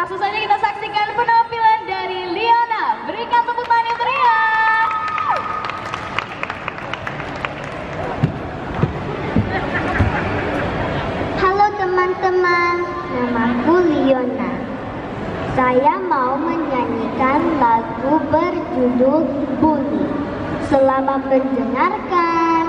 Langsung saja kita saksikan penampilan dari Liona. Berikan tepuk tangan yang meriah. Halo teman-teman, namaku Liona. Saya mau menyanyikan lagu berjudul Bunyi. Selamat mendengarkan.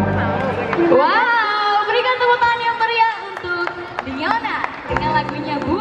Wow, berikan tepuk tangan yang meriah untuk Liona dengan lagunya Bu.